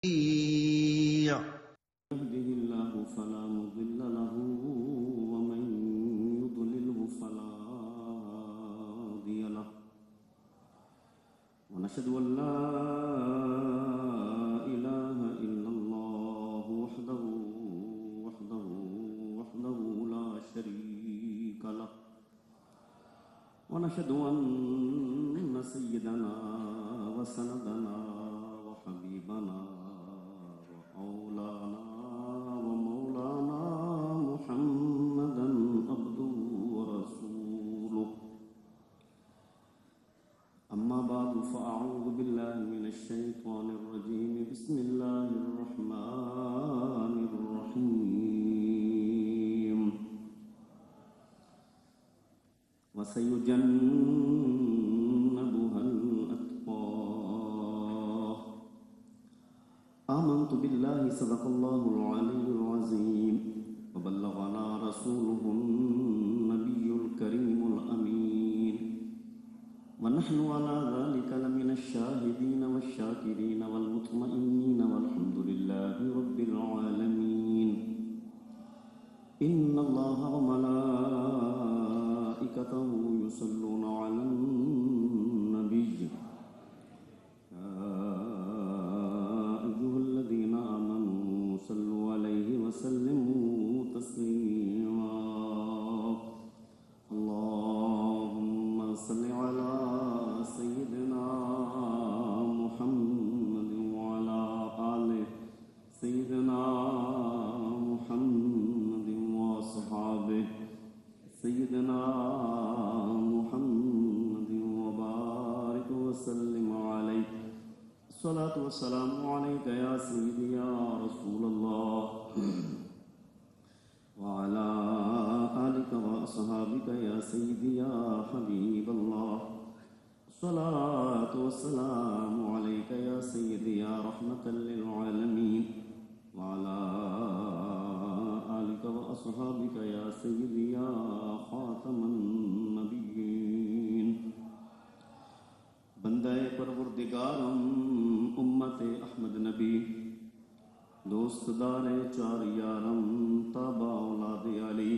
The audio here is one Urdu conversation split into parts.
يهده الله فلا مضل له ومن يضلله فلا هادي له ونشهد أن لا إله إلا الله وحده لا شريك له ونشهد أن سيدنا وسندنا وحبيبنا ومولانا محمدا عبده ورسوله أما بعد فأعوذ بالله من الشيطان الرجيم بسم الله الرحمن الرحيم وسيجنبها الأتقى آمنت بالله صدق الله العلي العظيم وبلغنا رسوله النبي الكريم الأمين ونحن على ذلك لمن الشاهدين والشاكرين والمطمئنين والحمد لله رب العالمين إن الله وملائكته يصلون على النبي صلوا عليه وسلموا تسليما اللهم صل على سيدنا محمد وعلى آل سيدنا محمد وصحابه سيدنا محمد وبارك وسلم عليه الصلاة والسلام عليك يا سيدي يا رسول الله وعلى آلك وأصحابك يا سيدي يا حبيب الله الصلاة والسلام عليك يا سيدي يا رحمة للعالمين وعلى آلك وأصحابك يا سيدي يا خاتم النبيين بندہ پروردگارم امت احمد نبی دوست دار چار یارم تابع اولاد علی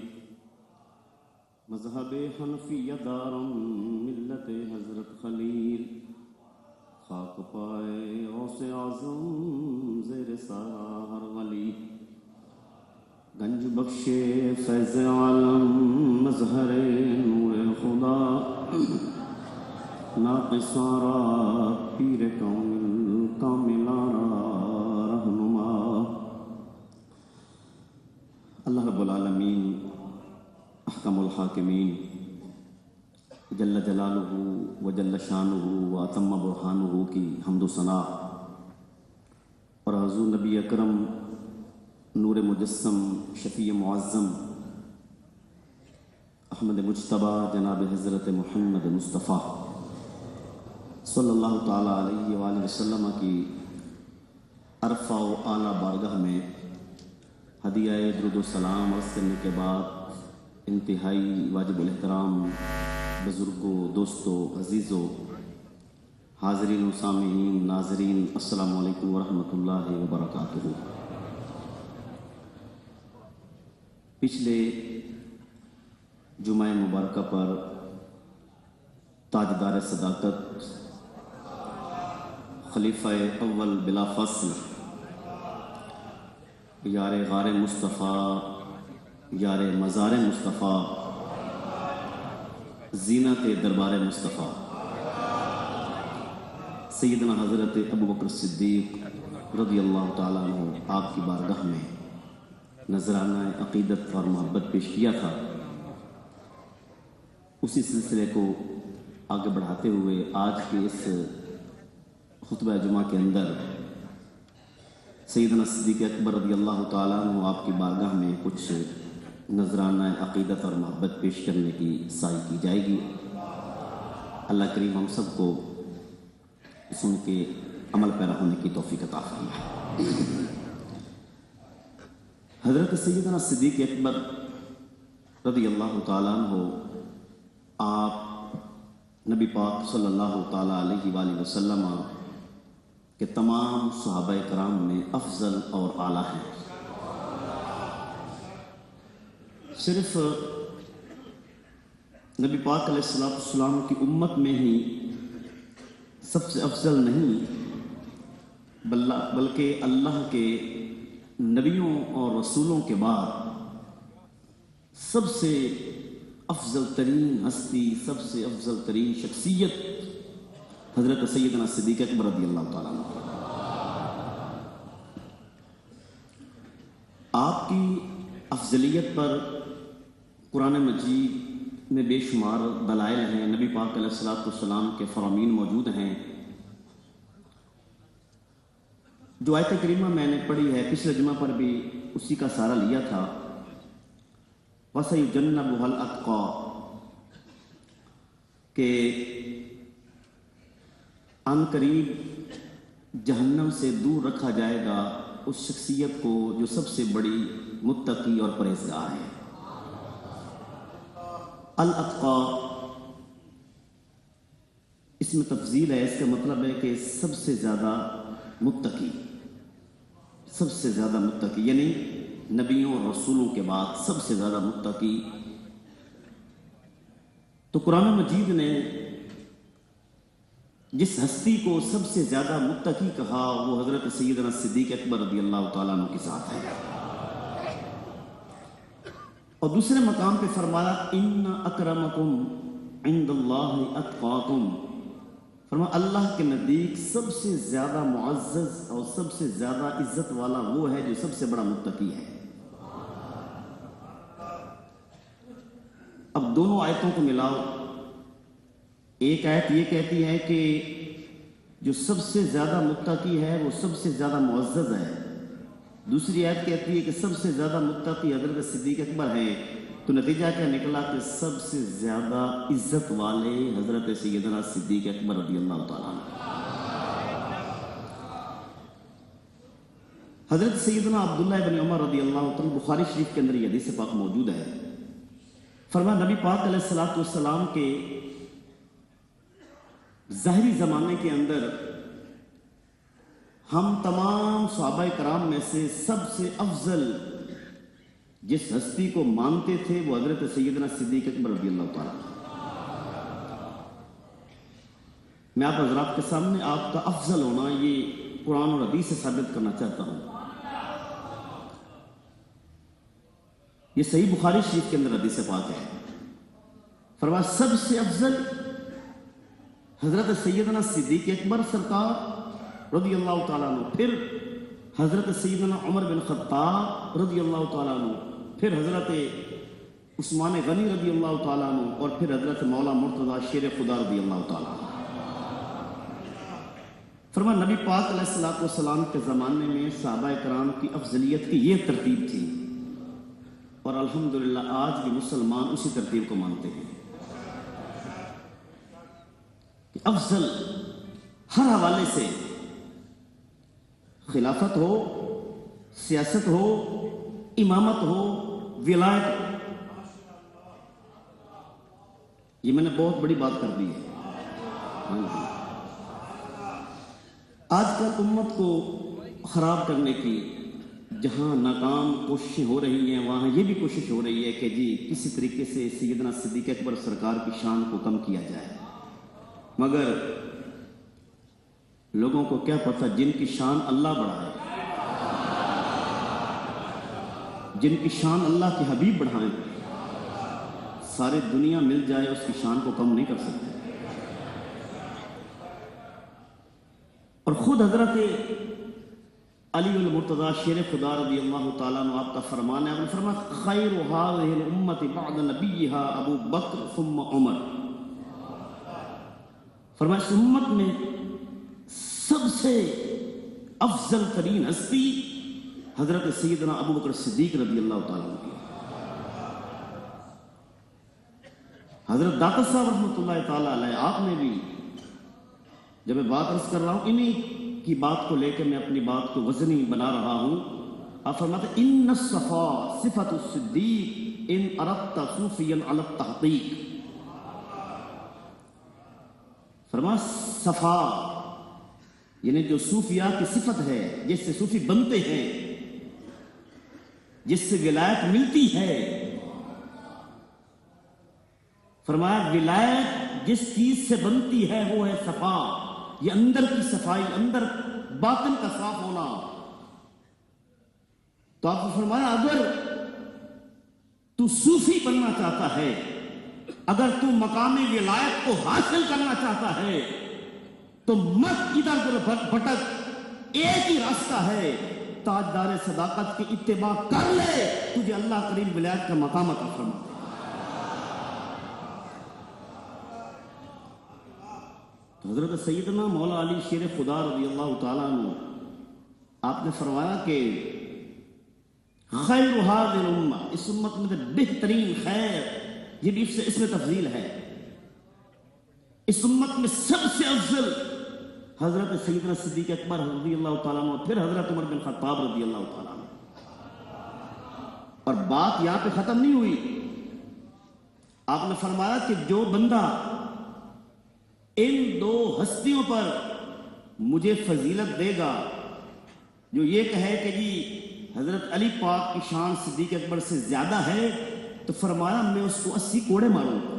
مذہب حنفیہ دارم ملت حضرت خلیل خاک پائے غوث اعظم زیر سایہ ہر ولی گنج بخشے فیض عالم مظہر نور خدا ناقصارا پیر کون کاملارا رہنما اللہ رب العالمین احکم الحاکمین جل جلالہ و جل شانہ و اتم برہانہ کی حمد و ثنا اور حضور نبی اکرم نور مجسم شفیع معظم احمد مجتبی جناب حضرت محمد مصطفیٰ صلی اللہ تعالیٰ علیہ وآلہ وسلم کی عرفہ و اعلیٰ بارگاہ میں ہدیہ درود و سلام عرض کرنے کے بعد انتہائی واجب الاحترام بزرگوں دوستوں عزیزوں حاضرین و سامعین ناظرین السلام علیکم ورحمۃ اللہ وبرکاتہ۔ پچھلے جمعہ مبارکہ پر تاجدار صداقت خلیفہ اول بلا فصل یار غار مصطفیٰ یار مزار مصطفیٰ زینت دربار مصطفیٰ سیدنا حضرت ابوبکر صدیق رضی اللہ تعالیٰ عنہ آپ کی بارگاہ میں نذرانہ عقیدت اور محبت پیش کیا تھا۔ اسی سلسلے کو آگے بڑھاتے ہوئے آج کے اس خطبہ جمعہ کے اندر سیدنا صدیق اکبر رضی اللہ تعالیٰ عنہ آپ کی بارگاہ میں کچھ نذرانہ عقیدت اور محبت پیش کرنے کی سعی کی جائے گی۔ اللہ کریم ہم سب کو سن کے عمل پیرا ہونے کی توفیق عطا فرمائے۔ حضرت سیدنا صدیق اکبر رضی اللہ تعالیٰ عنہ آپ نبی پاک صلی اللہ تعالیٰ علیہ وآلہ وسلم کہ تمام صحابہ کرام میں افضل اور اعلیٰ ہیں۔ صرف نبی پاک علیہ السلام کی امت میں ہی سب سے افضل نہیں، بلکہ اللہ کے نبیوں اور رسولوں کے بعد سب سے افضل ترین ہستی، سب سے افضل ترین شخصیت حضرت سیدنا صدیق اکبر رضی اللہ تعالیٰ عنہ۔ آپ کی افضلیت پر قرآن مجید میں بے شمار دلائل ہیں، نبی پاک علیہ السلام کے فرامین موجود ہیں۔ جو آیت کریمہ میں نے پڑھی ہے پچھلے جمعہ پر بھی اسی کا سہارا لیا تھا، وَسَيُجَنَّبُهَا الْأَتْقَى، کہ عن قریب جہنم سے دور رکھا جائے گا اس شخصیت کو جو سب سے بڑی متقی اور پرہیزگار ہے۔ الاتقى اس میں تفضیل ہے، اس کا مطلب ہے کہ سب سے زیادہ متقی، سب سے زیادہ متقی، یعنی نبیوں اور رسولوں کے بعد سب سے زیادہ متقی۔ تو قرآن مجید نے جس ہستی کو سب سے زیادہ متقی کہا وہ حضرت سیدنا صدیق اکبر رضی اللہ تعالیٰ عنہ کے ساتھ ہے۔ اور دوسرے مقام پہ فرمایا ان اکرمکم عند اللہ اتقاکم، فرمایا اللہ کے نزدیک سب سے زیادہ معزز اور سب سے زیادہ عزت والا وہ ہے جو سب سے بڑا متقی ہے۔ اب دونوں آیتوں کو ملاؤ، ایک آیت یہ کہتی ہے کہ جو سب سے زیادہ متقی ہے وہ سب سے زیادہ معزز ہے، دوسری آیت کہتی ہے کہ سب سے زیادہ متقی حضرت صدیق اکبر ہے، تو نتیجہ کیا نکلا کہ سب سے زیادہ عزت والے حضرت سیدنا صدیق اکبر رضی اللہ تعالیٰ عنہ۔ حضرت سیدنا عبداللہ بن عمر رضی اللہ تعالیٰ، بخاری شریف کے اندر یہ حدیث پاک موجود ہے، فرمایا نبی پاک علیہ السلام کے ظاہری زمانے کے اندر ہم تمام صحابہ کرام میں سے سب سے افضل جس ہستی کو مانتے تھے وہ حضرت سیدنا صدیق اکبر رضی اللہ تعالیٰ۔ میں آپ حضرات کے سامنے آپ کا افضل ہونا یہ قرآن اور حدیث سے ثابت کرنا چاہتا ہوں۔ یہ صحیح بخاری شریف کے اندر حدیث پاک ہے، فرمایا سب سے افضل حضرت سیدنا صدیق اکبر سرکار رضی اللہ تعالیٰ عنہ، پھر حضرت سیدنا عمر بن خطاب رضی اللہ تعالیٰ عنہ، پھر حضرت عثمان غنی رضی اللہ تعالیٰ عنہ، اور پھر حضرت مولا مرتضی شیر خدا رضی اللہ تعالیٰ عنہ۔ فرمایا نبی پاک علیہ السلام کے زمانے میں صحابہ کرام کی افضلیت کی یہ ترتیب تھی، اور الحمدللہ آج بھی مسلمان اسی ترتیب کو مانتے ہیں کہ افضل ہر حوالے سے، خلافت ہو، سیاست ہو، امامت ہو، ولایت ہو۔ یہ میں نے بہت بڑی بات کر دی ہے۔ آج کل امت کو خراب کرنے کی جہاں ناکام کوششیں ہو رہی ہیں وہاں یہ بھی کوشش ہو رہی ہے کہ جی کسی طریقے سے سیدنا صدیق اکبر سرکار کی شان کو کم کیا جائے، مگر لوگوں کو کیا پتہ جن کی شان اللہ بڑھائے، جن کی شان اللہ کے حبیب بڑھائیں، ساری دنیا مل جائے اس کی شان کو کم نہیں کر سکتے۔ اور خود حضرت علی المرتضی شیر خدا رضی اللہ تعالیٰ عنہ آپ کا فرمان ہے، آپ نے فرمایا خیر هذه الامة بعد نبیها ابو بکر ثم عمر، فرمایا اس امت میں سب سے افضل ترین ہستی حضرت سیدنا ابو بکر صدیق رضی اللہ تعالیٰ عنہ۔ حضرت داتا صاحب رحمۃ اللہ تعالیٰ علیہ آپ نے بھی، جب میں بات عرض کر رہا ہوں انہی کی بات کو لے کے میں اپنی بات کو وزنی بنا رہا ہوں، آپ فرماتے ہیں ان الصفا صفت الصدیق ان اردت صوفیا علی التحقیق، فرمایا صفا یعنی جو صوفیاء کی صفت ہے، جس سے صوفی بنتے ہیں، جس سے ولایت ملتی ہے، فرمایا ولایت جس چیز سے بنتی ہے وہ ہے صفا، یہ اندر کی صفائی، اندر باطن کا صاف ہونا۔ تو آپ نے فرمایا اگر تو صوفی بننا چاہتا ہے، اگر تو مقام ولایت کو حاصل کرنا چاہتا ہے تو مت ادھر ادھر بھٹک، ایک ہی راستہ ہے، تاجدار صداقت کی اتباع کر لے، تجھے اللہ کریم ولایت کا مقام عطا فرما۔ حضرت سیدنا مولا علی شیر خدا رضی اللہ تعالیٰ عنہ آپ نے فرمایا کہ خیر هذه الامہ، اس امت میں بہترین خیر، یہ بھی اس میں تفضیل ہے، اس امت میں سب سے افضل حضرت سیدنا صدیق اکبر رضی اللہ تعالیٰ عنہ، پھر حضرت عمر بن خطاب رضی اللہ تعالیٰ عنہ۔ اور بات یہاں پہ ختم نہیں ہوئی، آپ نے فرمایا کہ جو بندہ ان دو ہستیوں پر مجھے فضیلت دے گا، جو یہ کہے کہ جی حضرت علی پاک کی شان صدیق اکبر سے زیادہ ہے، تو فرمایا میں اس کو 80 کوڑے ماروں گا۔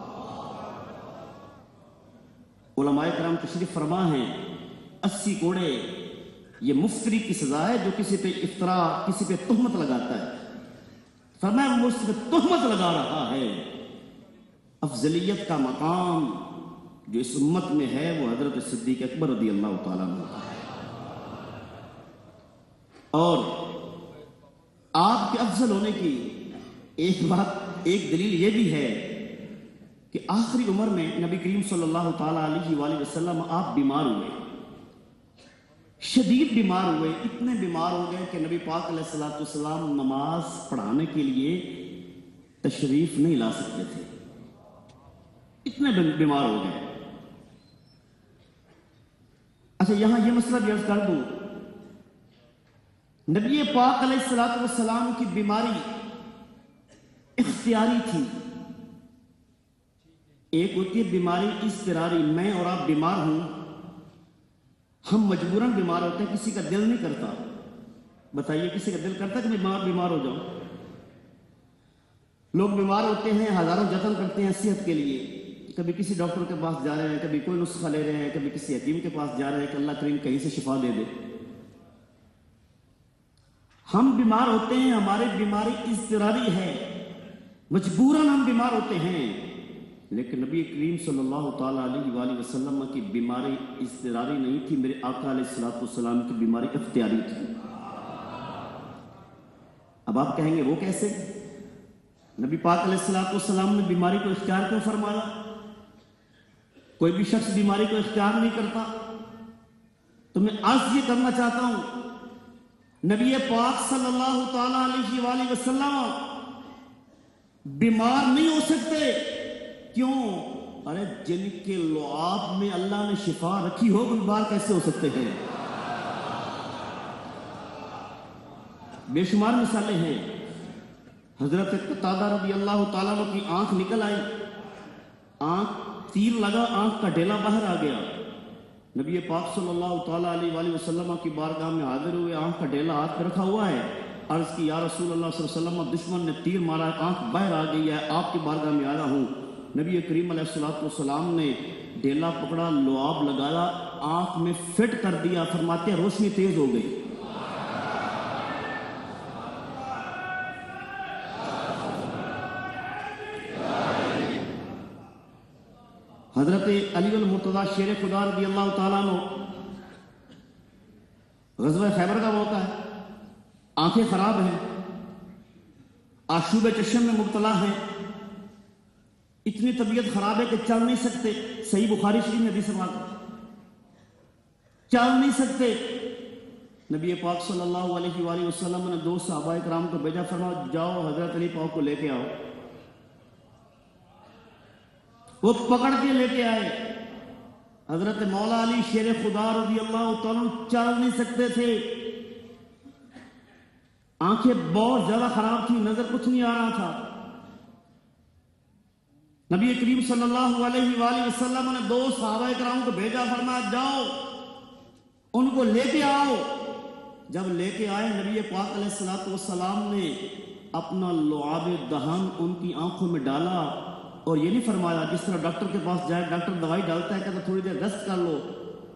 علماء کرام تشریف فرما ہیں 80 کوڑے یہ مفتری کی سزا ہے جو کسی پہ افترا، کسی پہ تہمت لگاتا ہے۔ فرمایا وہ اس پہ تہمت لگا رہا ہے، افضلیت کا مقام جو اس امت میں ہے وہ حضرت صدیق اکبر رضی اللہ تعالیٰ عنہ ہے۔ اور آپ کے افضل ہونے کی ایک بات، ایک دلیل یہ بھی ہے کہ آخری عمر میں نبی کریم صلی اللہ تعالیٰ علیہ وآلہ وسلم آپ بیمار ہوئے، شدید بیمار ہوئے، اتنے بیمار ہو گئے کہ نبی پاک علیہ السلام نماز پڑھانے کے لیے تشریف نہیں لا سکتے تھے، اتنے بیمار ہو گئے۔ اچھا یہاں یہ مسئلہ بھی عرض کر دوں، نبی پاک علیہ السلام کی بیماری اختیاری تھی، ایک ہوتی ہے بیماری اضطراری، میں اور آپ بیمار ہوں، ہم مجبوراً بیمار ہوتے ہیں، کسی کا دل نہیں کرتا، بتائیے کسی کا دل کرتا کہ میں بیمار ہو جاؤں؟ لوگ بیمار ہوتے ہیں، ہزاروں جتن کرتے ہیں صحت کے لیے، کبھی کسی ڈاکٹر کے پاس جا رہے ہیں، کبھی کوئی نسخہ لے رہے ہیں، کبھی کسی حکیم کے پاس جا رہے ہیں کہ اللہ کریم کہیں سے شفا دے دے۔ ہم بیمار ہوتے ہیں، ہماری بیماری اضطراری ہے، مجبوراً ہم بیمار ہوتے ہیں، لیکن نبی کریم صلی اللہ تعالیٰ علیہ وآلہ وسلم کی بیماری اضطراری نہیں تھی، میرے آقا علیہ السلام کی بیماری اختیاری تھی۔ اب آپ کہیں گے وہ کیسے؟ نبی پاک علیہ السلام نے بیماری کو اختیار کیوں فرمایا؟ کوئی بھی شخص بیماری کو اختیار نہیں کرتا۔ تو میں آج یہ کرنا چاہتا ہوں، نبی پاک صلی اللہ تعالیٰ علیہ وآلہ وسلم بیمار نہیں ہو سکتے، کیوں؟ ارے جن کے لعاب میں اللہ نے شفا رکھی ہو بیمار کیسے ہو سکتے ہیں؟ بے شمار مثالیں ہیں۔ حضرت قتادہ رضی اللہ تعالیٰ عنہ کی آنکھ نکل آئی، آنکھ تیر لگا، آنکھ کا ڈیلا باہر آ گیا، نبی پاک صلی اللہ تعالیٰ علیہ وآلہ وسلم کی بارگاہ میں حاضر ہوئے، آنکھ کا ڈیلا ہاتھ پہ رکھا ہوا ہے، عرض کی یا رسول اللہ صلی اللہ علیہ وسلم دشمن نے تیر مارا ہے، آنکھ باہر آ گئی ہے، آپ کی بارگاہ میں آیا ہوں۔ نبی کریم علیہ السلام نے ڈیلا پکڑا، لعاب لگایا، آنکھ میں فٹ کر دیا، فرماتے ہیں روشنی تیز ہو گئی۔ حضرت علی المرتضیٰ شیر خدا رضی اللہ تعالیٰ عنہ، غزوہ خیبر کا موقع ہے، آنکھیں خراب ہیں، آشوب چشم میں مبتلا ہیں، اتنی طبیعت خراب ہے کہ چل نہیں سکتے، صحیح بخاری شریف میں حدیث ہے، چل نہیں سکتے۔ نبی پاک صلی اللہ علیہ وآلہ وسلم نے 2 صحابہ کرام کو بھیجا، فرمایا جاؤ حضرت علی پاک کو لے کے آؤ۔ وہ پکڑ کے لے کے آئے، حضرت مولا علی شیر خدا رضی اللہ تعالیٰ چل نہیں سکتے تھے، آنکھیں بہت زیادہ خراب تھی، نظر کچھ نہیں آ رہا تھا۔ نبی کریم صلی اللہ علیہ وآلہ وسلم نے 2 صحابہ کرام کو بھیجا، فرمایا جاؤ ان کو لے کے آؤ۔ جب لے کے آئے نبی پاک علیہ الصلوۃ والسلام نے اپنا لعاب دہن ان کی آنکھوں میں ڈالا، اور یہ نہیں فرمایا جس طرح ڈاکٹر کے پاس جائے ڈاکٹر دوائی ڈالتا ہے کہتا تھوڑی دیر ریسٹ کر لو،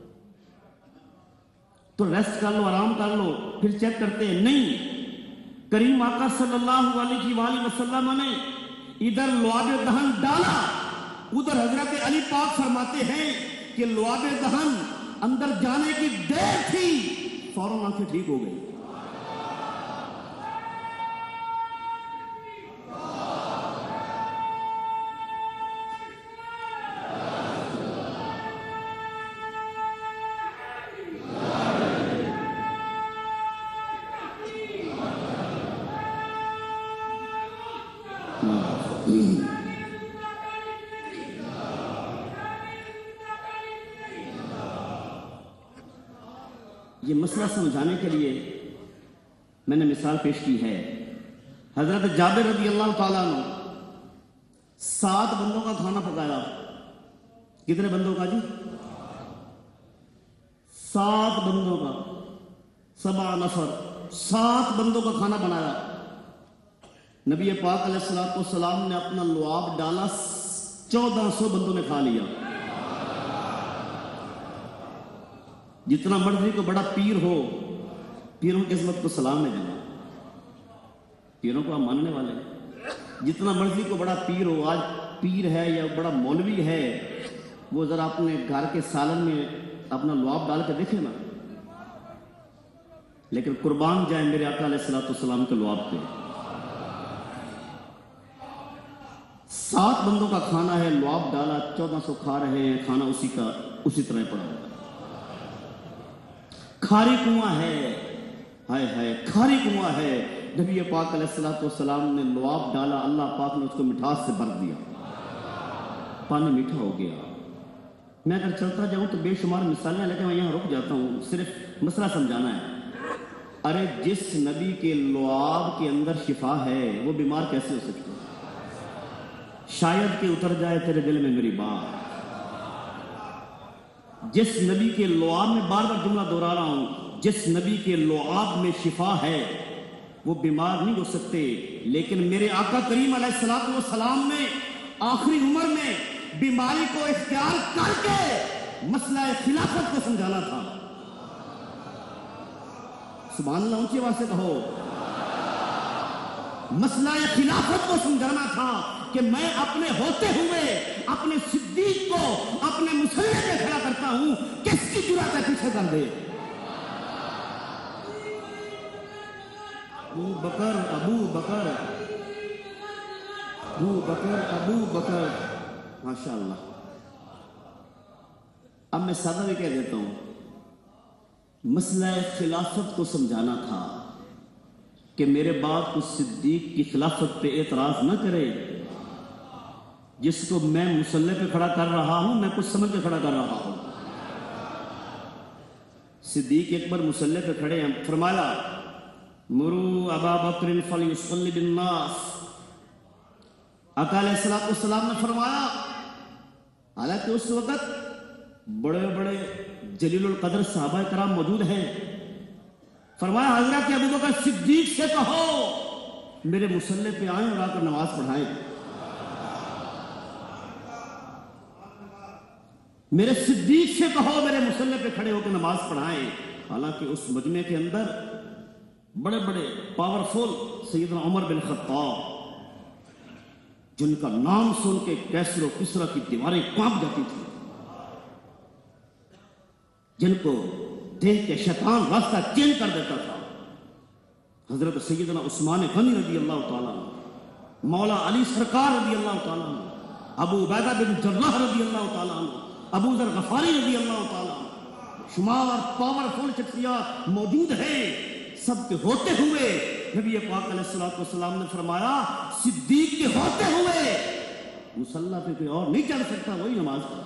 تو ریسٹ کر لو، آرام کر لو، پھر چیک کرتے ہیں، نہیں، کریم آقا صلی اللہ علیہ وآلہ وسلم نے ادھر لعاب دہن ڈالا، ادھر حضرت علی پاک فرماتے ہیں کہ لعاب دہن اندر جانے کی دیر تھی، فوراً آنکھیں ٹھیک ہو گئی۔ یہ مسئلہ سمجھانے کے لیے میں نے مثال پیش کی ہے۔ حضرت جابر رضی اللہ تعالیٰ عنہ 7 بندوں کا کھانا پکایا۔ کتنے بندوں کا جی؟ 7 بندوں کا، 7 نفر، 7 بندوں کا کھانا بنایا۔ نبی پاک علیہ الصلوۃ والسلام نے اپنا لعاب ڈالا، 1400 بندوں نے کھا لیا۔ جتنا مرضی کو بڑا پیر ہو، پیروں کی عظمت کو سلام ہے جناب، پیروں کو ہم ماننے والے ہیں۔ جتنا مرضی کو بڑا پیر ہو، آج پیر ہے یا بڑا مولوی ہے، وہ ذرا اپنے گھر کے سالن میں اپنا لعاب ڈال کے دیکھے نا، لیکن قربان جائیں میرے آقا علیہ الصلوۃ والسلام کے لعاب پہ۔ 7 بندوں کا کھانا ہے، لعاب ڈالا، 1400 کھا رہے ہیں، کھانا اسی طرح پڑا ہوتا ہے۔ کھاری کنواں ہے، ہائے ہائے کھاری کنواں ہے، نبی پاک علیہ الصلوۃ والسلام نے لعاب ڈالا، اللہ پاک نے اس کو مٹھاس سے بھر دیا، پانی میٹھا ہو گیا۔ میں اگر چلتا جاؤں تو بے شمار مثالیں، لیکن میں یہاں رک جاتا ہوں، صرف مسئلہ سمجھانا ہے۔ ارے جس نبی کے لعاب کے اندر شفا ہے، وہ بیمار کیسے ہو سکتے؟ شاید کہ اتر جائے تیرے دل میں میری بات۔ جس نبی کے لعاب میں، بار بار جملہ دوہرا رہا ہوں، جس نبی کے لعاب میں شفا ہے وہ بیمار نہیں ہو سکتے، لیکن میرے آقا کریم علیہ الصلوۃ والسلام نے آخری عمر میں بیماری کو اختیار کر کے مسئلہ خلافت کو سمجھانا تھا۔ سبحان اللہ، اونچی آواز سے کہو۔ مسئلہ خلافت کو سمجھانا تھا کہ میں اپنے ہوتے ہوئے اپنے صدیق کو اپنے مسلح پہ کھڑا کرتا ہوں، کس کی جرأت ہے پیچھے کر دے؟ ابو بکر ابو بکر ابو بکر ابو بکر، ماشاء اللہ۔ اب میں سادہ بھی کہہ دیتا ہوں، مسئلہ خلافت کو سمجھانا تھا کہ میرے باپ کو صدیق کی خلافت پہ اعتراض نہ کرے، جس کو میں مصلی پہ کھڑا کر رہا ہوں میں کچھ سمجھ کے کھڑا کر رہا ہوں۔ صدیق اکبر مصلی پہ کھڑے ہیں، فرمایا مرو ابا بکر فلیصلی بالناس۔ آقا علیہ الصلوۃ والسلام نے فرمایا، حالانکہ اس وقت بڑے بڑے جلیل القدر صحابہ کرام موجود ہیں، فرمایا حضرت ابو بکر صدیق سے کہو میرے مصلی پہ آئیں اور آ کر نماز پڑھائیں۔ میرے صدیق سے کہو میرے مصلی پہ کھڑے ہو کے نماز پڑھائیں۔ حالانکہ اس مجمع کے اندر بڑے بڑے پاورفل سیدنا عمر بن خطاب، جن کا نام سن کے کیسر و کسرا کی دیواریں کانپ جاتی تھی، جن کو دیکھ کے شیطان راستہ چینج کر دیتا تھا، حضرت سیدنا عثمان غنی رضی اللہ تعالیٰ عنہ، مولا علی سرکار رضی اللہ تعالیٰ عنہ، ابو عبیدہ بن جراح رضی اللہ تعالیٰ عنہ، ابو ذر غفاری رضی اللہ تعالیٰ عنہ، شمار پاورفل شخصیات موجود ہیں۔ سب کے ہوتے ہوئے نبی پاک علیہ الصلوۃ والسلام نے فرمایا صدیق کے ہوتے ہوئے مصلی پہ کوئی اور نہیں چل سکتا، وہی نماز پڑھا۔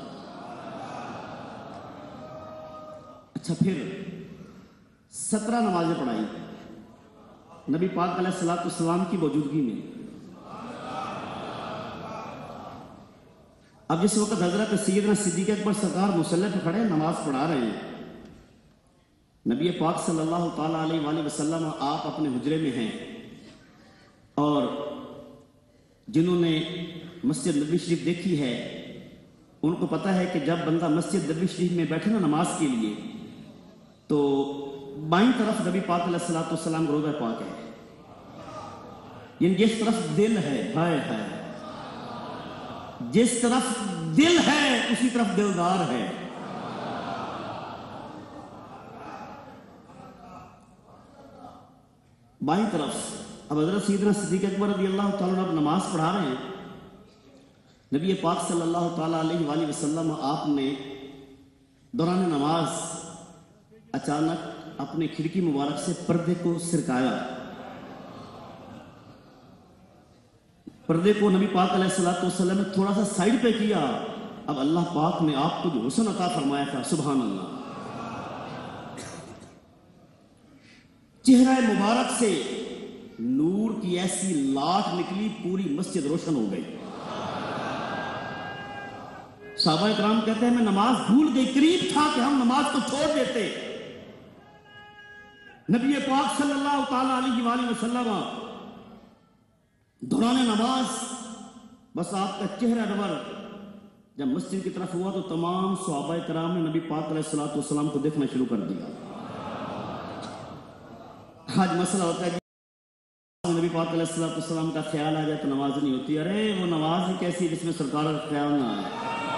اچھا، پھر 17 نمازیں پڑھائی نبی پاک علیہ الصلوۃ والسلام کی موجودگی میں۔ اب جس وقت حضرت سیدنا صدیق اکبر سرکار مصلی پہ کھڑے نماز پڑھا رہے ہیں، نبی پاک صلی اللہ تعالیٰ علیہ وآلہ وسلم آپ اپنے حجرے میں ہیں، اور جنہوں نے مسجد نبوی شریف دیکھی ہے ان کو پتہ ہے کہ جب بندہ مسجد نبوی شریف میں بیٹھے نا نماز کے لیے تو بائیں طرف نبی پاک علیہ الصلوۃ والسلام کا روضہ پاک ہے، یعنی جس طرف دل ہے، ہائے ہائے، جس طرف دل ہے اسی طرف دلدار ہے۔ بائیں طرف اب حضرت سیدنا صدیق اکبر رضی اللہ تعالیٰ عنہ نماز پڑھا رہے ہیں، نبی پاک صلی اللہ تعالیٰ علیہ وآلہ وسلم آپ نے دوران نماز اچانک اپنے کھڑکی مبارک سے پردے کو سرکایا، پردے کو نبی پاک علیہ الصلوۃ والسلام نے تھوڑا سا سائڈ پہ کیا۔ اب اللہ پاک نے آپ کو جو حسن عطا فرمایا تھا، سبحان اللہ، چہرہ مبارک سے نور کی ایسی لاٹ نکلی، پوری مسجد روشن ہو گئی۔ صحابہ کرام کہتے ہیں میں نماز بھول گئی، قریب تھا کہ ہم نماز کو چھوڑ دیتے۔ نبی پاک صلی اللہ تعالی علیہ وآلہ وسلم دوران نماز بس آپ کا چہرہ نور جب مسجد کی طرف ہوا تو تمام صحابہ کرام نے نبی پاک علیہ الصلوۃ والسلام کو دیکھنا شروع کر دیا۔ آج مسئلہ ہوتا ہے کہ نبی پاک علیہ الصلوۃ والسلام کا خیال آ جائے تو نماز نہیں ہوتی، ارے وہ نماز ہی کیسی جس میں سرکار کا خیال نہ آئے۔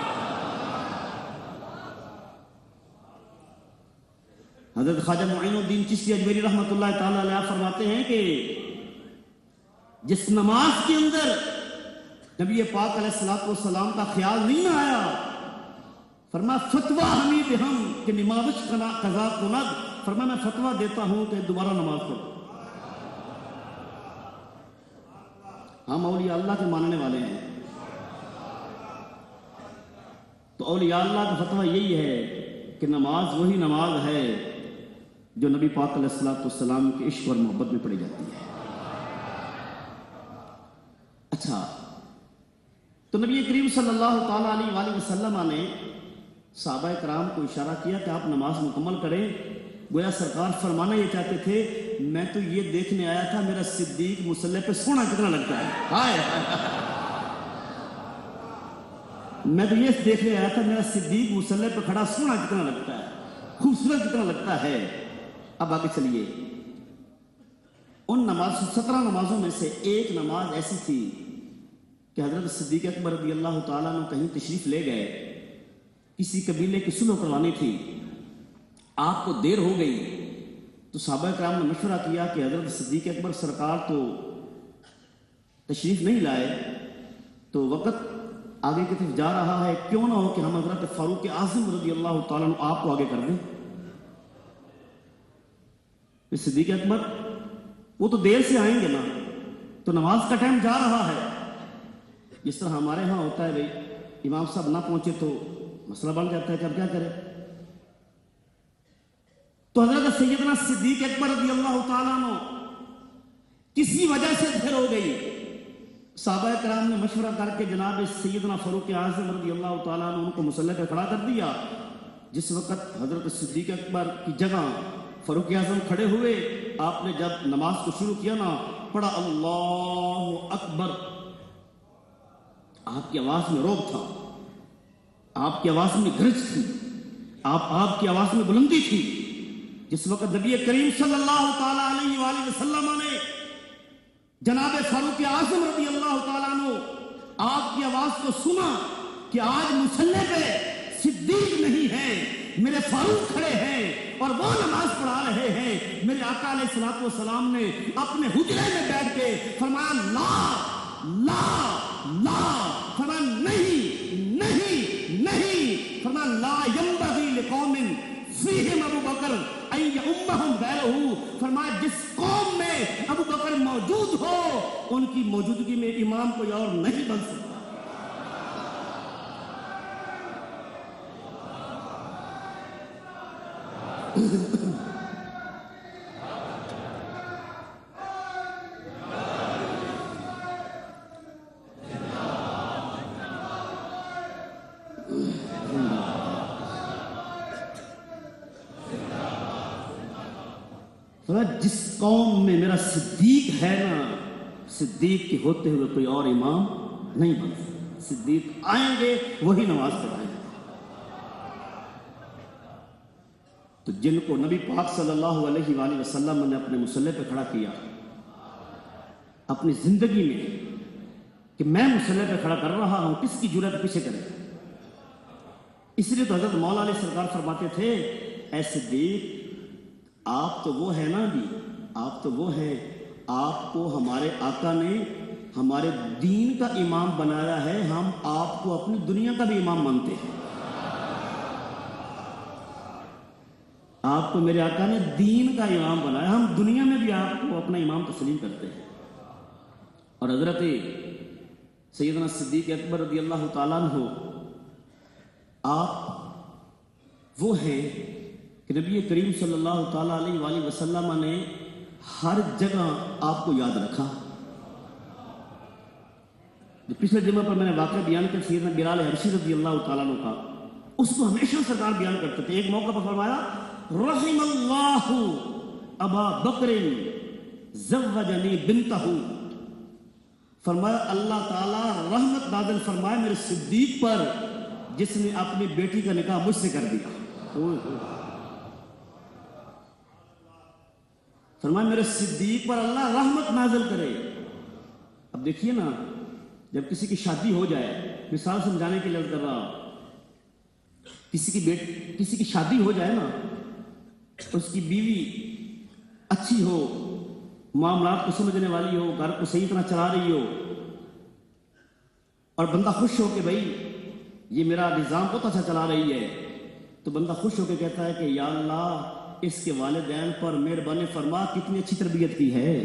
حضرت خواجہ معین الدین چشتی اجمیری رحمۃ اللہ تعالی علیہ فرماتے ہیں کہ جس نماز کے اندر نبی پاک علیہ الصلوۃ والسلام کا خیال نہیں آیا، فرمایا فتویٰ حمید ہم کہ نمازش قضا کند، فرمایا میں فتویٰ دیتا ہوں کہ دوبارہ نماز پڑھو۔ ہم اولیاء اللہ کے ماننے والے ہیں تو اولیاء اللہ کا فتویٰ یہی ہے کہ نماز وہی نماز ہے جو نبی پاک علیہ الصلوۃ والسلام کے عشق اور محبت میں پڑھی جاتی ہے۔ اچھا، تو نبی کریم صلی اللہ تعالیٰ علیہ وآلہ وسلم نے صحابہ کرام کو اشارہ کیا کہ آپ نماز مکمل کریں۔ گویا سرکار فرمانا یہ چاہتے تھے میں تو یہ دیکھنے آیا تھا میرا صدیق مصلی پہ سونا کتنا لگتا ہے، ہائے میں تو یہ دیکھنے آیا تھا میرا صدیق مصلی پہ کھڑا سونا کتنا لگتا ہے، خوبصورت کتنا لگتا ہے۔ اب آگے چلیے، ان 17 نمازوں میں سے ایک نماز ایسی تھی کہ حضرت صدیق اکبر رضی اللہ تعالیٰ عنہ کہیں تشریف لے گئے، کسی قبیلے کی صلح کروانی تھی، آپ کو دیر ہو گئی تو صحابہ کرام نے مشورہ کیا کہ حضرت صدیق اکبر سرکار تو تشریف نہیں لائے تو وقت آگے کی طرف جا رہا ہے، کیوں نہ ہو کہ ہم حضرت فاروق اعظم رضی اللہ تعالیٰ عنہ آپ کو آگے کر دیں۔ صدیق اکبر وہ تو دیر سے آئیں گے نا، تو نماز کا ٹائم جا رہا ہے، جس طرح ہمارے ہاں ہوتا ہے بھائی امام صاحب نہ پہنچے تو مسئلہ بن جاتا ہے کہ اب کیا کرے۔ تو حضرت سیدنا صدیق اکبر رضی اللہ تعالیٰ عنہ کسی وجہ سے دیر ہو گئی، صحابہ کرام نے مشورہ کر کے جناب سیدنا فاروق اعظم رضی اللہ تعالیٰ عنہ ان کو مصلی پہ کھڑا کر دیا۔ جس وقت حضرت صدیق اکبر کی جگہ فاروق اعظم کھڑے ہوئے، آپ نے جب نماز کو شروع کیا نا، پڑھا اللہ اکبر، آپ کی آواز میں روب تھا، آپ کی آواز میں گرج تھی، آپ کی آواز میں بلندی تھی۔ جس وقت نبی کریم صلی اللہ تعالیٰ علیہ وآلہ وسلم نے جناب فاروق اعظم رضی اللہ تعالیٰ عنہ آپ کی آواز کو سنا کہ آج مصلی پہ صدیق نہیں ہے، میرے فاروق کھڑے ہیں اور وہ نماز پڑھا رہے ہیں، میرے آقا علیہ الصلوۃ والسلام نے اپنے حجرے میں بیٹھ کے فرمایا لا لا لا، فرمایا نہیں نہیں نہیں، فرمایا لا ينبغي لقوم فیہم ابو بکر ان یؤمہم غیرہ، فرمایا جس قوم میں ابو بکر موجود ہو ان کی موجودگی میں امام کوئی اور نہیں بن سکتا۔ جس قوم میں میرا صدیق ہے نا، صدیق کے ہوتے ہوئے کوئی اور امام نہیں بن سکتا۔ صدیق آئیں گے وہی نماز پڑھائیں گے۔ تو جن کو نبی پاک صلی اللہ علیہ وآلہ وسلم نے اپنے مصلی پہ کھڑا کیا اپنی زندگی میں کہ میں مصلی پہ کھڑا کر رہا ہوں، کس کی جرأت پیچھے کرے؟ اس لیے تو حضرت مولا علی سرکار فرماتے تھے، اے صدیق آپ تو وہ ہے نا جی، آپ تو وہ ہیں، آپ کو ہمارے آقا نے ہمارے دین کا امام بنایا ہے، ہم آپ کو اپنی دنیا کا بھی امام مانتے ہیں۔ آپ کو میرے آقا نے دین کا امام بنایا، ہم دنیا میں بھی آپ کو اپنا امام تسلیم کرتے ہیں۔ اور حضرت سیدنا صدیق اکبر رضی اللہ تعالیٰ عنہ آپ وہ ہیں کہ نبی کریم صلی اللہ تعالیٰ علیہ وآلہ وسلم نے ہر جگہ آپ کو یاد رکھا۔ جو پچھلے جمعہ پر میں نے واقعہ بیان کر سیدنا بلال حبشی رضی اللہ تعالیٰ عنہ کا، اس کو ہمیشہ سرکار بیان کرتے تھے۔ ایک موقع پر فرمایا، رحم اللہ ابا بکر زوجنی بنتہ، فرمایا اللہ تعالیٰ رحمت نازل فرمائے میرے صدیق پر جس نے اپنی بیٹی کا نکاح مجھ سے کر دیا۔ فرمایا میرے صدیق پر اللہ رحمت نازل کرے۔ اب دیکھیے نا، جب کسی کی شادی ہو جائے، مثال سمجھانے کے لیے کر رہا، کسی کی شادی ہو جائے نا، اس کی بیوی اچھی ہو، معاملات کو سمجھنے والی ہو، گھر کو صحیح طرح چلا رہی ہو، اور بندہ خوش ہو کہ بھائی یہ میرا نظام بہت اچھا چلا رہی ہے، تو بندہ خوش ہو کے کہتا ہے کہ یا اللہ اس کے والدین پر مہربانی فرما، کتنی اچھی تربیت کی ہے۔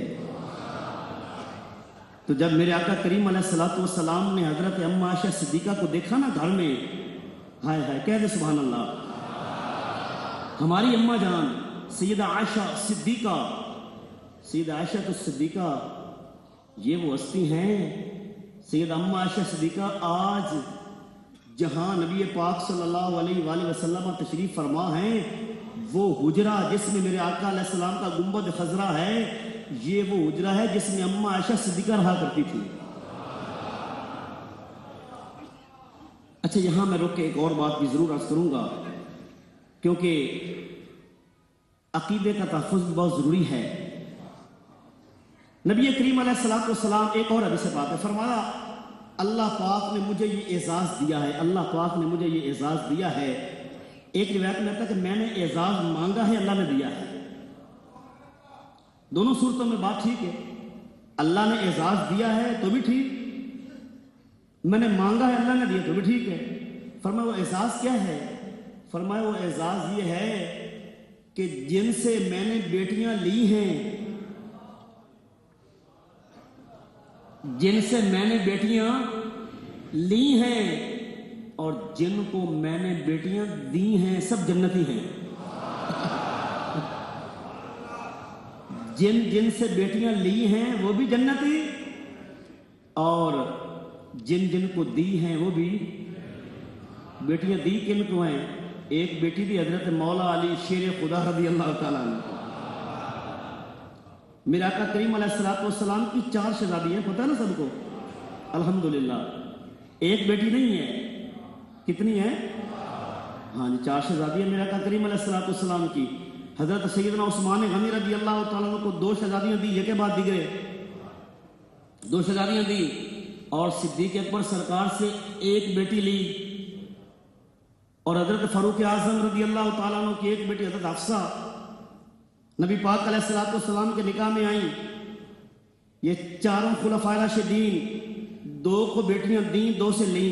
تو جب میرے آقا کریم علیہ الصلوۃ والسلام نے حضرت ام عائشہ صدیقہ کو دیکھا نا گھر میں، ہائے ہائے کہہ دے سبحان اللہ، ہماری اماں جان سیدہ عائشہ صدیقہ، سیدہ عائشہ تو صدیقہ یہ وہ ہستی ہیں، سیدہ ام عائشہ صدیقہ آج جہاں نبی پاک صلی اللہ علیہ وآلہ وسلم تشریف فرما ہیں، وہ حجرہ جس میں میرے آقا علیہ السلام کا گنبد خضرا ہے، یہ وہ حجرہ ہے جس میں ام عائشہ صدیقہ رہا کرتی تھی۔ اچھا یہاں میں رک کے ایک اور بات بھی ضرور عرض کروں گا، کیونکہ عقیدے کا تحفظ بہت ضروری ہے۔ نبی کریم علیہ السلام ایک اور حدیث پاک ہے، فرمایا اللہ پاک نے مجھے یہ اعزاز دیا ہے، اللہ پاک نے مجھے یہ اعزاز دیا ہے۔ ایک روایت میں آتا ہے کہ میں نے اعزاز مانگا ہے، اللہ نے دیا ہے۔ دونوں صورتوں میں بات ٹھیک ہے، اللہ نے اعزاز دیا ہے تو بھی ٹھیک، میں نے مانگا ہے اللہ نے دیا تو بھی ٹھیک ہے۔ فرمایا وہ اعزاز کیا ہے؟ فرمایا وہ اعزاز یہ ہے کہ جن سے میں نے بیٹیاں لی ہیں، جن سے میں نے بیٹیاں لی ہیں اور جن کو میں نے بیٹیاں دی ہیں سب جنتی ہیں۔ جن سے بیٹیاں لی ہیں وہ بھی جنتی، اور جن کو دی ہیں وہ بھی۔ بیٹیاں دی کن کو ہیں؟ ایک بیٹی دی حضرت مولا علی شیر خدا رضی اللہ تعالیٰ عنہ، میرے آقا کریم علیہ السلام کی 4 شہزادیاں، پتہ ہے نا سب کو، الحمدللہ۔ ایک بیٹی نہیں ہے، کتنی ہے؟ ہاں جی 4 شہزادیاں میرے آقا کریم علیہ السلام کی۔ حضرت سیدنا عثمان غنی رضی اللہ تعالیٰ عنہ کو 2 شہزادیاں دی، یہ کے بعد دیگرے 2 شہزادیاں دی، اور صدیق اکبر سرکار سے ایک بیٹی لی، اور حضرت فاروق اعظم رضی اللہ تعالیٰ عنہ کی ایک بیٹی حضرت حفصہ نبی پاک علیہ السلام کے نکاح میں آئیں۔ یہ 4 خلفاء راشدین، 2 کو بیٹیاں دیں، 2 سے لیں۔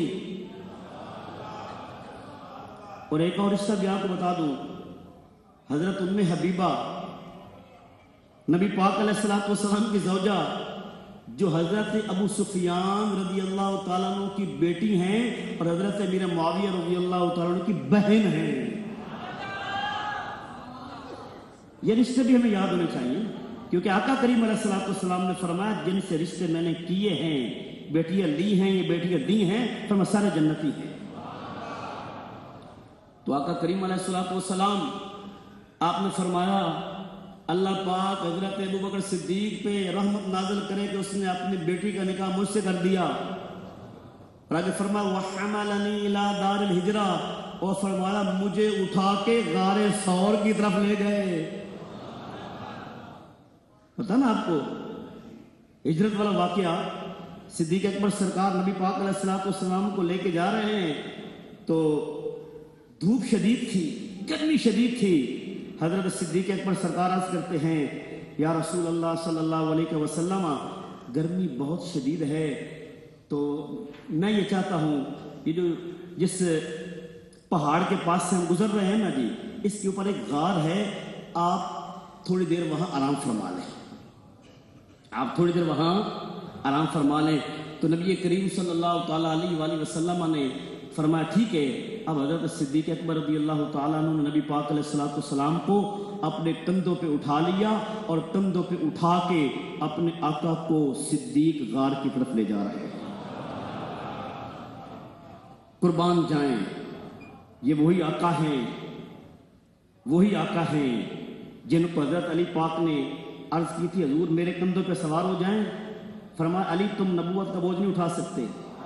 اور ایک اور رشتہ بھی آپ کو بتا دوں، حضرت ام حبیبہ نبی پاک علیہ السلام کی زوجہ، جو حضرت ابو سفیان رضی اللہ تعالیٰ عنہ کی بیٹی ہیں اور حضرت امیر معاویہ رضی اللہ تعالیٰ عنہ کی بہن ہیں۔ یہ رشتے بھی ہمیں یاد ہونے چاہیے، کیونکہ آقا کریم علیہ السلام نے فرمایا جن سے رشتے میں نے کیے ہیں، بیٹیاں لی ہیں، یہ بیٹیاں دی ہیں، فرمایا سارے جنتی ہیں۔ تو آقا کریم علیہ السلام آپ نے فرمایا اللہ پاک حضرت ابوبکر صدیق پہ رحمت نازل کرے کہ اس نے اپنی بیٹی کا نکاح مجھ سے کر دیا، اور آگے فرمایا وَحَمَلَنِي إِلَىٰ دَارِ الْحِجْرَةِ، اور فرمایا مجھے اٹھا کے غار ثور کی طرف لے گئے۔ پتہ نا آپ کو ہجرت والا واقعہ، صدیق اکبر سرکار نبی پاک علیہ السلام کو لے کے جا رہے ہیں تو دھوپ شدید تھی، گرمی شدید تھی۔ حضرت صدیق اکبر سرکار عرض کرتے ہیں یا رسول اللہ صلی اللہ علیہ وسلم گرمی بہت شدید ہے، تو میں یہ چاہتا ہوں یہ جو جس پہاڑ کے پاس سے ہم گزر رہے ہیں نا جی، اس کے اوپر ایک غار ہے، آپ تھوڑی دیر وہاں آرام فرما لیں، آپ تھوڑی دیر وہاں آرام فرما لیں۔ تو نبی کریم صلی اللہ تعالیٰ علیہ وآلہ وسلم نے فرمایا ٹھیک ہے۔ اب حضرت صدیق اکبر رضی اللہ تعالیٰ عنہ نے نبی پاک علیہ السلام کو اپنے کندھوں پہ اٹھا لیا اور کندھوں پہ اٹھا کے اپنے آقا کو صدیق غار کی طرف لے جا رہے ہیں۔ قربان جائیں، یہ وہی آقا ہیں، وہی آقا ہیں جن کو حضرت علی پاک نے عرض کی تھی حضور میرے کندھوں پہ سوار ہو جائیں، فرمایا علی تم نبوت کا بوجھ نہیں اٹھا سکتے۔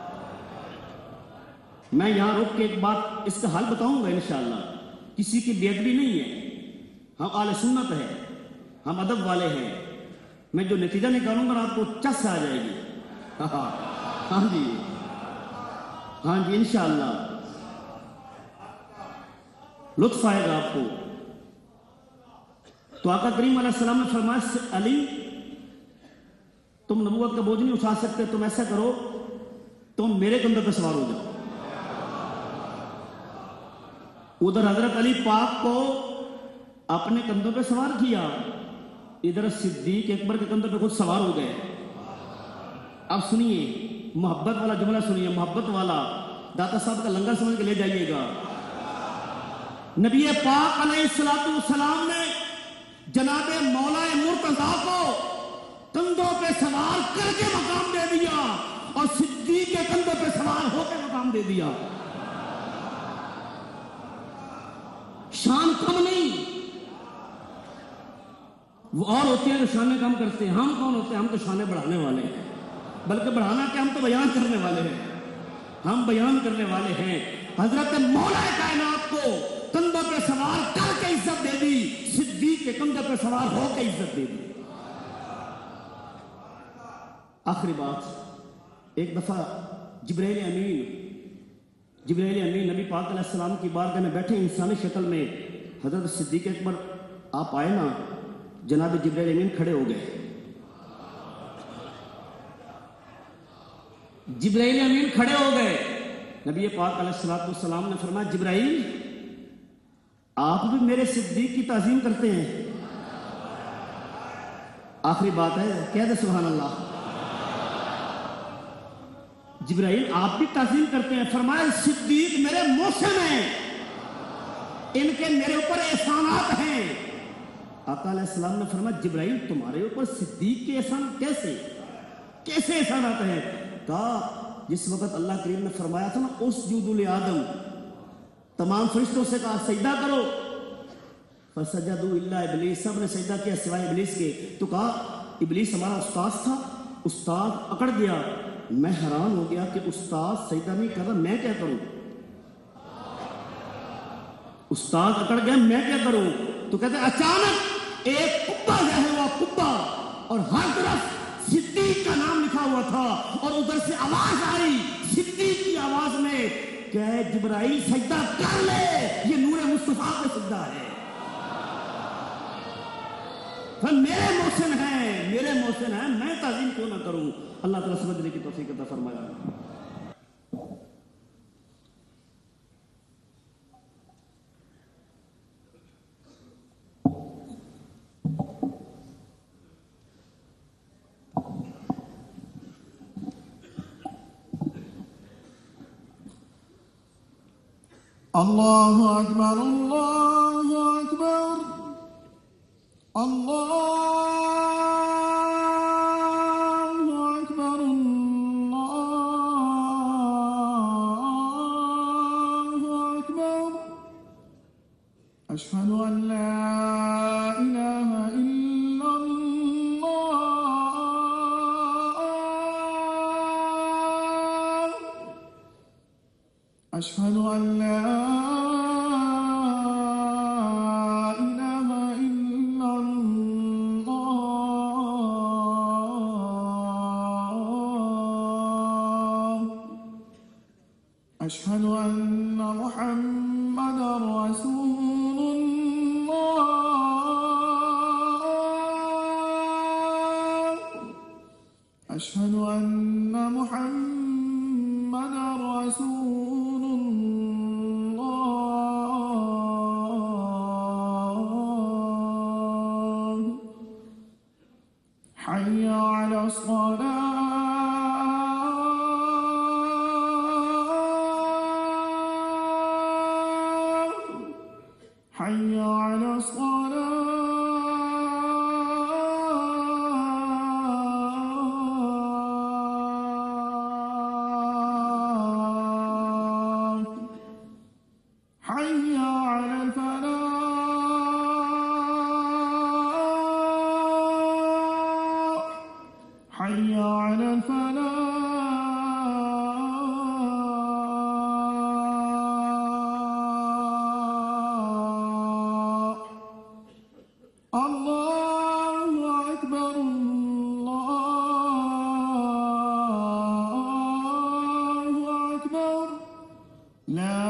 میں یہاں رک کے ایک بات اس کا حل بتاؤں گا انشاءاللہ، کسی کی بے ادبی نہیں ہے، ہم اہل سنت ہے، ہم ادب والے ہیں، میں جو نتیجہ نکالوں گا آپ کو چس آ جائے گی۔ ہاں جی ہاں جی انشاءاللہ لطف آئے گا آپ کو۔ تو آقا کریم علیہ السلام نے فرمایا علی تم نبوت کا بوجھ نہیں اٹھا سکتے، تم ایسا کرو تم میرے کندھوں پہ سوار ہو جاؤ۔ ادھر حضرت علی پاک کو اپنے کندھوں پہ سوار کیا، ادھر صدیق اکبر کے کندھوں پہ خود سوار ہو گئے۔ اب سنیے محبت والا جملہ سنیے، محبت والا، داتا صاحب کا لنگر سمجھ کے لے جائیے گا۔ نبی پاک علیہ السلام نے جناب مولا مرتضیٰ کو کندھوں پہ سوار کر کے مقام دے دیا اور صدیق کے کندھوں پہ سوار ہو کے مقام دے دیا۔ شان کم نہیں، وہ اور ہوتے ہیں جو شانیں کم کرتے ہیں، ہم کون ہوتے ہیں؟ ہم تو شانیں بڑھانے والے ہیں، بلکہ بڑھانا کہ ہم تو بیان کرنے والے ہیں، ہم بیان کرنے والے ہیں۔ حضرت مولا کائنات کو کندھوں پہ سوار کر کے عزت دے دی، صدیق کے کندھوں پہ سوار ہو کے عزت دے دی۔ آخری بات، ایک دفعہ جبرائیل امین نبی پاک علیہ السلام کی بارگاہ میں بیٹھے انسانی شکل میں، حضرت صدیق اکبر آپ آئے نا، جناب جبرائیل امین کھڑے ہو گئے۔ جبرائیل امین کھڑے ہو گئے، نبی پاک علیہ السلام نے فرمایا جبرائیل آپ بھی میرے صدیق کی تعظیم کرتے ہیں؟ آخری بات ہے، کہہ دے سبحان اللہ۔ جبرائیل آپ بھی تعظیم کرتے ہیں؟ فرمایا صدیق میرے محسن ہیں، ان کے میرے اوپر احسانات ہیں۔ آقا علیہ السلام نے فرمایا جبرائیل تمہارے اوپر صدیق کے احسان کیسے احسانات ہیں؟ کہا جس وقت اللہ کریم نے فرمایا تھا نا اسجدوا لآدم، تمام فرشتوں سے کہا سجدہ کرو، فسجدوا الا ابلیس، سب نے سجدہ کیا سوائے ابلیس کے۔ تو کہا ابلیس ہمارا استاد تھا، استاد اکڑ گیا، میں حیران ہو گیا کہ استاد سجدہ نہیں کر رہا، میں کیا کروں؟ استاد اکڑ گیا، میں کیا کروں؟ تو کہتے ہیں اچانک ایک کبا ظاہر ہوا، کبا، اور ہر طرف صدیق کا نام لکھا ہوا تھا، اور ادھر سے آواز آئی صدیق کی آواز میں کہ جبرائیل سجدہ کر لے، یہ نور مصطفیٰ کا سجدہ ہے۔ میرے محسن ہیں، میں تعظیم کیوں نہ کروں؟ اللہ تعالیٰ سمجھنے کی توفیق عطا فرمایا۔ اللہ اکبر اللہ اکبر اللہ اکبر اللہ اکبر اشہد ان لا الہ الا أشهد أن لا إله إلا الله. أشهد أن محمدا رسول الله. أشهد أن محمدا رسول الله. حي على الصلاة. حي على الصلاة. حي على الفلاح. حي على الفلاح. الله أكبر الله أكبر. لا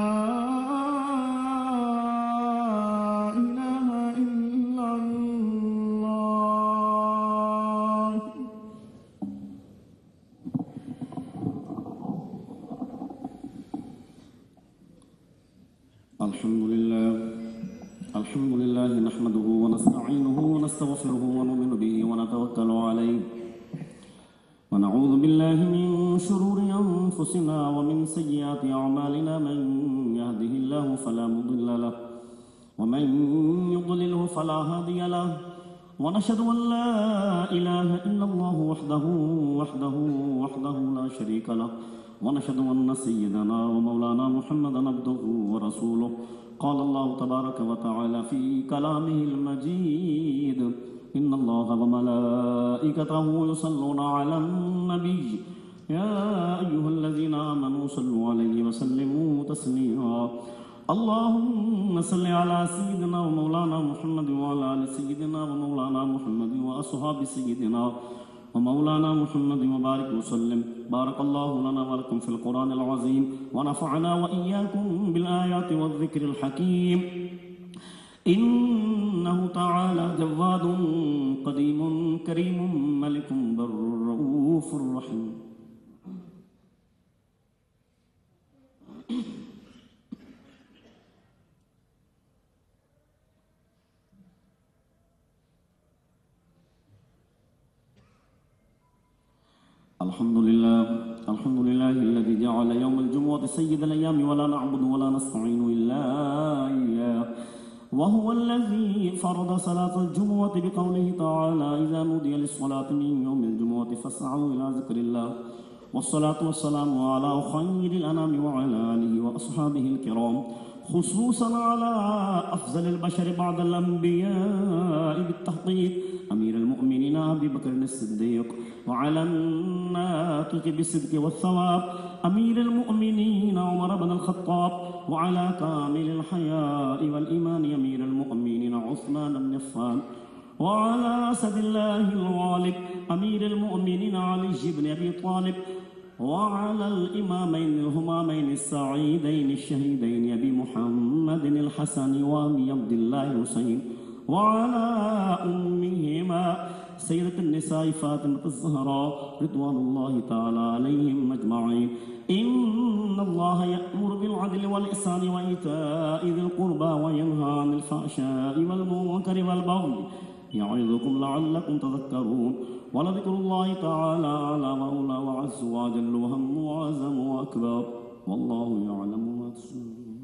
إله إلا الله. الحمد لله نحمده ونستعينه ونستغفره ونؤمن به ونتوكل عليه ونعوذ بالله من شرور أنفسنا ومن سيئات أعمالنا. من يهده الله فلا مضل له ومن يضلله فلا هادي له ونشهد أن لا إله إلا الله وحده لا شريك له ونشهد أن سيدنا ومولانا محمدا عبده ورسوله. قال الله تبارك وتعالى في كلامه المجيد: إن الله وملائكته يصلون على النبي يا أيها الذين آمنوا صلوا عليه وسلموا تسليما. اللهم صل على سيدنا ومولانا محمد وعلى آل سيدنا ومولانا محمد وأصحاب سيدنا ومولانا محمد وبارك وسلم. بارك الله لنا ولكم في القرآن العظيم ونفعنا وإياكم بالآيات والذكر الحكيم. إنه تعالى جواد قديم كريم ملك بر رؤوف رحيم. الحمد لله الذي جعل يوم الجمعة سيد الأيام ولا نعبد ولا نستعين إلا إياه. وهو الذي فرض صلاة الجمعة بقوله تعالى: إذا نودي للصلاة من يوم الجمعة فاسعوا إلى ذكر الله. والصلاة والسلام على خير الأنام وعلى آله وأصحابه الكرام، خصوصا على أفضل البشر بعد الأنبياء بالتحقيق أمير المؤمنين أبي بكر الصديق، وعلى الناطق بالصدق والثواب أمير المؤمنين عمر بن الخطاب، وعلى كامل الحياء والإيمان أمير المؤمنين عثمان بن عفان، وعلى أسد الله الغالب أمير المؤمنين علي بن أبي طالب، وعلى الإمامين الهمامين السعيدين الشهيدين أبي محمد الحسن وأبي عبد الله الحسين، وعلى أمهما سيدة النساء فاطمة الزهراء رضوان الله تعالى عليهم أجمعين. إن الله يأمر بالعدل والإحسان وإيتاء ذي القربى وينهى عن الفحشاء والمنكر والبغي يعظكم لعلكم تذكرون. ولذكر الله تعالى أعلى وأولى وعز وجل وهم وأعظم وأكبر، والله يعلم ما تصنعون.